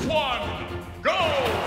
one, go!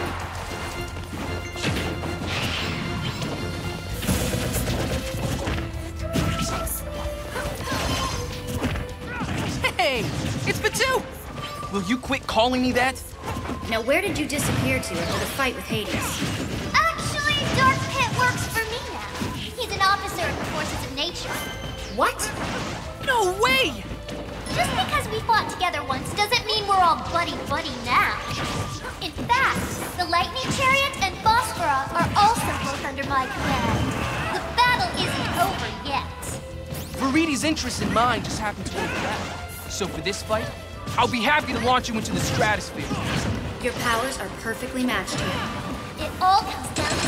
Hey, it's Batu! Will you quit calling me that? Now where did you disappear to after the fight with Hades? Actually, Dark Pit works for me now. He's an officer of the forces of nature. What? No way! Just because we fought together once doesn't mean we're all buddy-buddy now. In fact, the Lightning Chariot and Phosphora are also both under my command. The battle isn't over yet. Viridi's interest in mine just happened to overlap. So for this fight, I'll be happy to launch you into the stratosphere. Your powers are perfectly matched here. It all comes down to